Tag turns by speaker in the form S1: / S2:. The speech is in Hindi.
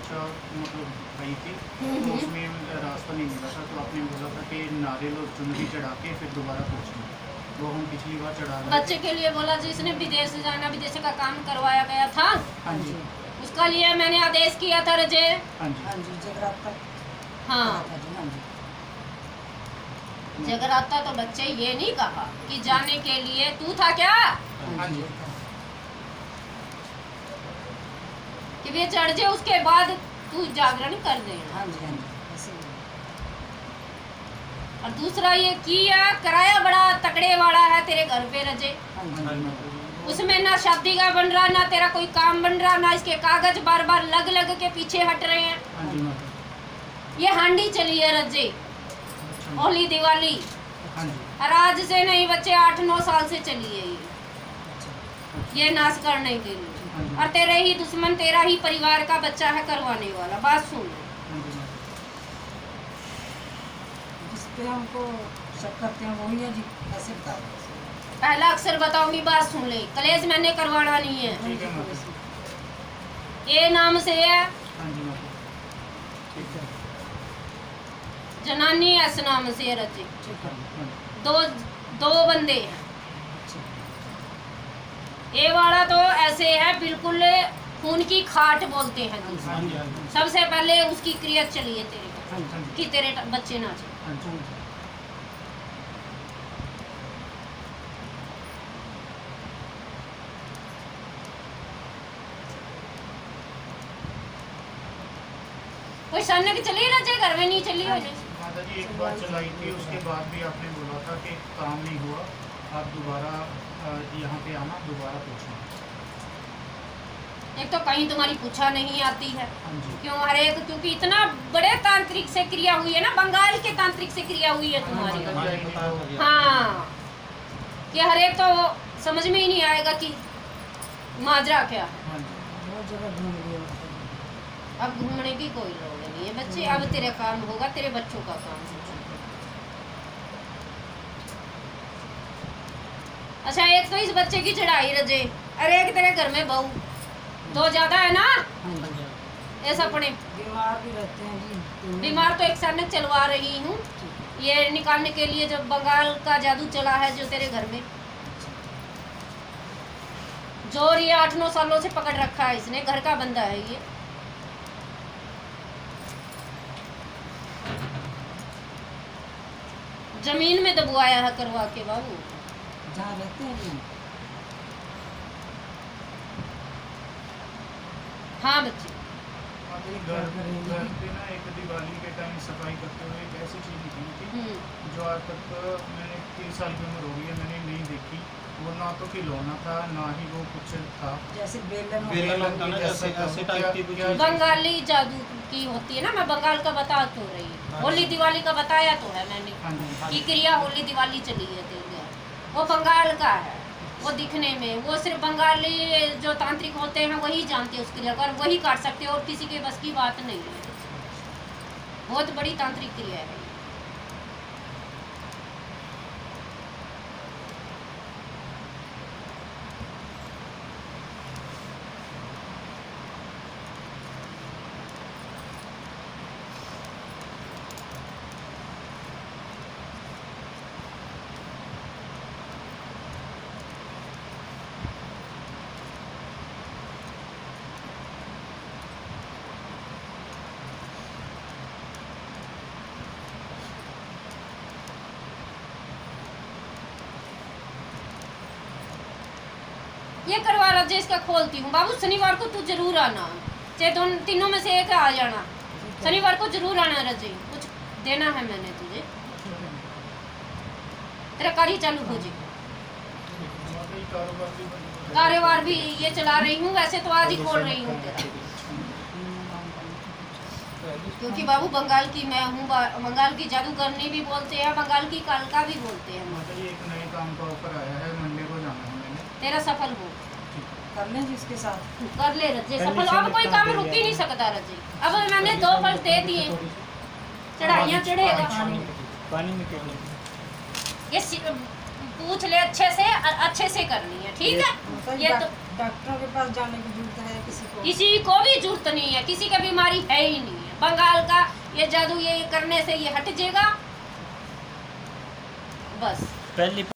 S1: पोछा मतलब आई थी, तो उसमें रास्ता नहीं मिला था, तो आपने बोला था कि नारियल और चुनरी चढ़ा के फिर दोबारा पोछना, वो हम पिछली बार चढ़ा रहे थे।
S2: बच्चे के लिए बोला जिसने विदेश जाना, विदेश का काम करवाया गया था,
S1: हाँ जी,
S2: उसका लिए मैंने आदेश किया था रजे।
S1: हाँ जी,
S3: हाँ जी, जगराता
S2: हाँ
S3: था जी। हाँ जी,
S2: जगराता तो बच्चे ये नहीं कहा कि जाने के लिए तू था क्या
S1: हाँ जी,
S2: कि वे चढ़ जाए उसके बाद तू जागरण कर दे।
S3: हाँ जी, हाँ जी, ऐसे ही।
S2: और दूसरा ये किया किराया बड़ा तकड़े वाला है तेरे घर पे रजे,
S3: हाँ जी,
S1: हाँ जी,
S2: उसमें ना शादी का बन रहा, ना तेरा कोई काम बन रहा, ना इसके कागज बार बार लग लग के पीछे हट रहे हैं।
S1: हाँ जी माता,
S2: ये हांडी चली है रजे,
S1: अच्छा,
S2: होली दिवाली,
S1: हाँ जी,
S2: और आज से नहीं बच्चे 8-9 साल से चली है
S3: अच्छा,
S2: ये नाश करने के लिए।
S1: हाँ जी,
S2: और तेरे ही दुश्मन, तेरा ही परिवार का बच्चा है करवाने वाला। बात सुन,
S1: हाँ जी माता,
S3: जिस पे हमको शक करते हैं वही है जी, ऐसे बता दो।
S2: पहला अक्षर बताऊंगी, बात सुन ले। कलेश मैंने करवाना नहीं है।
S1: ठीक है माता,
S2: ए नाम से है,
S1: हाँ जी माता, ठीक है,
S2: जनानी एस नाम से है रजे।
S3: ठीक है,
S1: हाँ जी,
S2: दो बंदे हैं।
S3: अच्छा,
S2: ए वाला तो ऐसे है बिल्कुल खून की खाट बोलते हैं जी।
S1: हाँ जी, हाँ जी,
S2: सबसे पहले उसकी क्रिया चली है तेरे
S3: हाँ जी, हाँ जी,
S2: कि तेरे बच्चे ना जाए।
S1: हाँ जी,
S3: हाँ जी,
S2: कोई सन्न की चली रजे, घर में नहीं चली हो नहीं।
S1: माता जी एक बार चलाई थी, उसके बाद भी आपने बोला था कि काम नहीं हुआ, आप दोबारा यहाँ पे आना, दोबारा पूछना।
S2: एक तो कहीं तुम्हारी पूछा नहीं आती है,
S1: हाँ जी,
S2: क्यों हर एक, क्योंकि इतना बड़े तांत्रिक से क्रिया हुई है ना, बंगाल के तांत्रिक से क्रिया हुई है तुम्हारी।
S1: माता जी, आई नहीं तो-
S2: हाँ, कि हर एक तो समझ में ही नहीं आएगा कि माजरा क्या है।
S1: हाँ जी,
S3: बहुत जगह घूम लिए वहाँ पे।
S2: अब घूमने की कोई लोग नहीं है बच्चे, अब तेरे काम होगा, तेरे बच्चों का काम होगा। अच्छा, एक तो इस बच्चे की चढ़ाई रजे, अरे एक तेरे घर में बहू, दो ज्यादा है ना
S3: हाँ जी,
S2: ऐसा पड़े।
S3: बीमार भी रहते हैं जी, तो
S2: बीमार तो एक सैनिक चलवा रही हूँ,
S3: ठीक है,
S2: ये निकालने के लिए जो बंगाल का जादू चला है जो तेरे घर में, जोर ये 8-9 सालों से पकड़ रखा है इसने, घर का बंदा है ये। जमीन में दबवाया है करवा के बाबू।
S3: जहाँ रहते हैं जी।
S2: हाँ बच्चे,
S1: माता जी घर पे ना एक दिवाली के टाइम सफाई करते हुए एक ऐसी चीज़ निकली थी जो आज तक मैंने 3 साल की उम्र हो गई है, मैंने नहीं देखी। वो ना तो खिलौना था, ना ही वो कुछ था।
S3: जैसे बेलन
S4: बेलन होता है ना, जैसे ऐसे टाइप की कुछ चीज़।
S2: बंगाली जादू की होती है ना, मैं बंगाल का बता तो रही हूँ। होली दिवाली का बताया तो है मैंने
S1: हाँ जी,
S2: कि क्रिया होली दिवाली चली है तेरे घर, वो बंगाल का है। वो दिखने में, वो सिर्फ बंगाली जो तांत्रिक होते हैं वही जानते हैं उस क्रिया को, और वही काट सकते हैं, और किसी के बस की बात नहीं है। बहुत बड़ी तांत्रिक क्रिया है। ये करवा रजे, इसका खोलती हूँ बाबू। शनिवार को तू जरूर आना, चाहे दोनों तीनों में से एक आ जाना। शनिवार को जरूर आना रजे, कुछ देना है मैंने तुझे, तेरा कार्य चालू हो जाए।
S1: माता जी कारोबार भी बंद हो गया।
S2: कारोबार भी ये चला रही हूँ, वैसे तो आज ही खोल रही हूँ तेरा, क्योंकि बाबू बंगाल की मैं हूँ। बंगाल की जादूगरनी भी बोलते हैं, बंगाल की कालका भी बोलते हैं।
S1: माता जी एक नए काम का ऑफर आया है, मंडे को जाना है मैंने।
S2: तेरा सफल हो,
S3: कर लें जी इसके साथ।
S2: कर ले रजे सफल। अब कोई काम रुक ही नहीं सकता रजे। अब मैंने 2 फल दे दिए, चढ़ाइयाँ चढ़ेगा।
S4: पानी में क्यों
S2: ये पूछ ले अच्छे से, और अच्छे से करनी है, ठीक है।
S3: मतलब
S2: ये तो
S3: डॉक्टरों के पास जाने की जरूरत है किसी को।
S2: किसी को भी जरूरत नहीं है, किसी का बीमारी है ही नहीं है। बंगाल का ये जादू ये करने से ये हट जाएगा बस।
S4: पहली